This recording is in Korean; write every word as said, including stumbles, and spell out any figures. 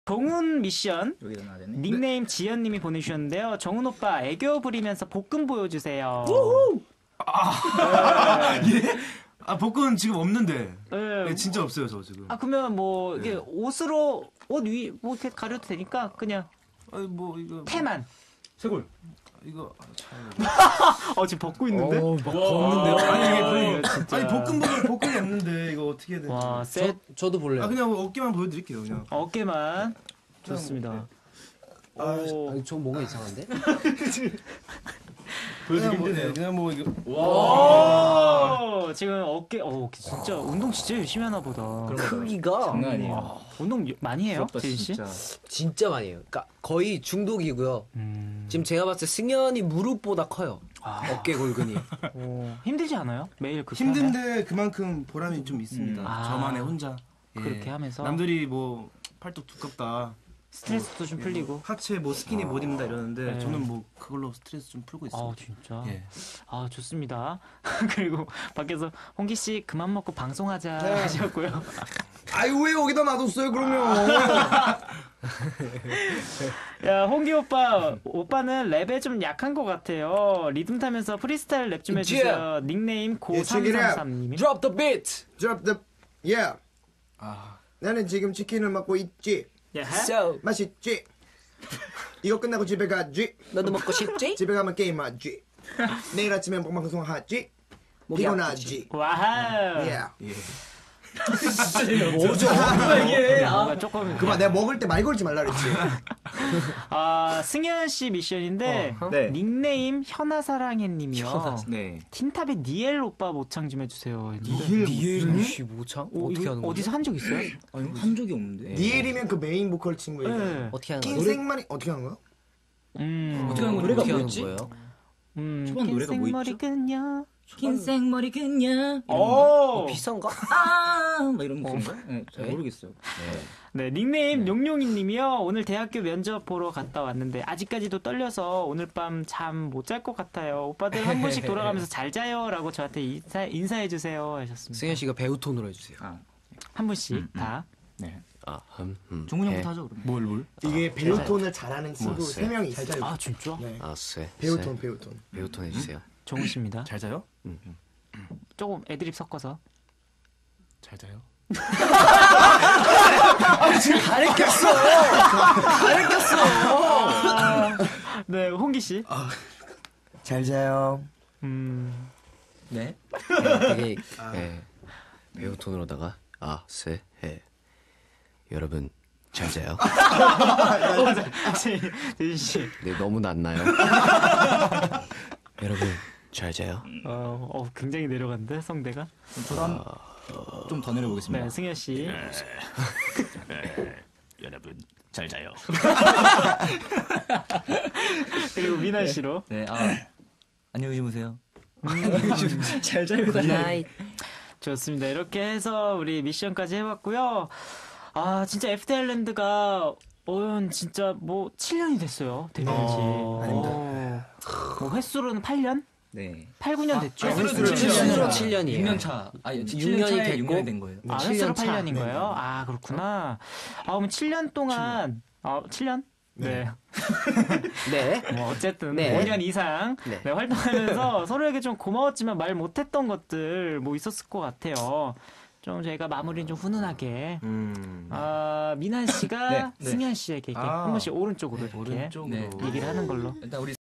정훈 미션 여기다 놔야 되네. 닉네임 지연님이 보내주셨는데요. 정훈 오빠 애교 부리면서 볶음 보여주세요. 아, 예? 아, 복근 지금 없는데. 네. 네, 진짜 없어요, 저 지금. 아 그러면 뭐 이게 네. 옷으로 옷 위 뭐 이렇게 가려도 되니까 그냥 아니, 뭐, 이거. 태만. 쇄골. 이거, 아, 참. 어 지금 벗고 있는데? 어, 막 걷는데요? 아니, 이게 아, 뭐, 진짜. 아니, 복근 보면 복근이 없는데, 이거 어떻게 해야 되지? 와, 저, 셋 저도 볼래요. 아, 그냥 어깨만 보여드릴게요, 그냥. 어깨만 좋습니다. 아, 오. 아니, 저 뭔가 이상한데? 그냥 뭐, 네, 그냥 뭐, 이거. 오, 지금 어깨, 어, 진짜 운동 진짜 열심히 하나 보다. 크기가 장난 아니에요. 운동 많이 해요, 부럽다, 제인 씨? 진짜. 진짜 많이 해요. 그러니까 거의 중독이고요. 음, 지금 제가 봤을 때 승현이 무릎보다 커요. 아. 어깨 골근이. 오, 힘들지 않아요? 매일 그렇게 하면? 힘든데 그만큼 보람이 좀 있습니다. 음. 아. 저만의 혼자. 그렇게 하면서? 남들이 뭐, 팔뚝 두껍다. 스트레스도 좀 풀리고. 하체 뭐 스키니 못 입는다 이러는데 네. 저는 뭐 그걸로 스트레스 좀 풀고 있어요. 아 진짜? 예. 아 좋습니다. 그리고 밖에서 홍기 씨 그만 먹고 방송하자 네. 하셨고요. 아유, 왜 여기다 놔뒀어요, 그러면? 야 홍기 오빠, 오빠는 랩에 좀 약한 것 같아요. 리듬 타면서 프리스타일 랩 좀 해주세요. 닉네임 고삼삼삼님이. Drop the beat! Drop the yeah. 아, 나는 지금 치킨을 먹고 있지. 예? So, 맛있지. 이거 끝나고 집에 가지. 너도 먹고 싶지? 집에 가면 게임하지. 내일 아침에 방송하지. 목이 피곤하지. 와우. Yeah. 예. 뭐죠? 이게. 뭔가 조금 그만 내가 먹을 때 말 걸지 말라 그랬지. 아 승현 씨 미션인데 네. 닉네임 현아사랑해님이요. 네. 틴탑의 니엘 오빠 모창 좀 해주세요. 니엘 씨 모창? 오, 어떻게 이거 하는 거죠? 어디서 한 적 있어요? 아니, 한 적이 없는데. 니엘이면 그 메인 보컬 친구 얘기. 네. 어떻게 하는 거죠? 흰색만이 어떻게 하는 거야? 음. 어떻게 하는 거 노래가 어떻게 하는 뭐였지? 거예요? 음. 초반 노래가 뭐 흰색머리 있죠? 그녀. 흰색 머리 그냥. 오. 비싼가? 아, 막 이런 건가? 네, 잘 모르겠어요. 네, 닉네임 용용이님이요. 오늘 대학교 면접 보러 갔다 왔는데 아직까지도 떨려서 오늘 밤 잠 못 잘 것 같아요. 오빠들 한 번씩 돌아가면서 잘 자요라고 저한테 인사 인사해 주세요 하셨습니다. 승현 씨가 배우 톤으로 해주세요. 아, 한 분씩 음, 음. 다. 네. 아, 음, 음. 종훈 해. 형부터 하죠, 그럼. 뭘 뭘? 이게 배우톤을 잘하는 친구 뭐, 세 명이 있어요. 아 진짜? 네. 아, 쎄. 배우톤 배우톤. 배우 톤 해주세요. 정우 씨입니다. 잘 자요? 조금 애드립 섞어서. 잘 자요? 가르쳤어! 가르쳤어! 네, 홍기 씨. 잘 자요. 음. 네. 되게 네, 배우 톤으로다가 아, 쎄, 해. 여러분 잘 자요. 제인 씨. 네, 너무 낮나요? 여러분 잘 자요. 어, 어, 굉장히 내려간데 성대가. 저도 한 좀 더 내려보겠습니다. 네, 승현 씨. 여러분 잘 자요. 그리고 미나 씨로. 네, 아, 안녕히 주무세요. 잘 자요. 굿나잇. 좋습니다. 이렇게 해서 우리 미션까지 해봤고요. 아 진짜 에프티 아일랜드가 어 진짜 뭐 칠 년이 됐어요. 데뷔한 지. 어, 뭐 횟수로는 팔 년? 네. 팔, 구 년 됐죠? 횟수로 칠 년이에요. 육 년 차. 아, 육 육 년이 년 차에 됐고, 육 년이 된 거예요. 아, 칠 년 횟수로 차. 팔 년인 거예요? 아 그렇구나. 아 그럼 칠 년 동안 아 칠 년? 네. 네. 뭐 어쨌든 네. 오 년 이상 네. 네, 활동하면서 서로에게 좀 고마웠지만 말 못했던 것들 뭐 있었을 것 같아요. 좀 저희가 마무리는 좀 훈훈하게. 음. 아 미난 씨가 네, 네. 승현 씨에게 이렇게 아. 한 번씩 오른쪽으로 이렇게 오른쪽으로. 네. 얘기를 하는 걸로. 일단 우리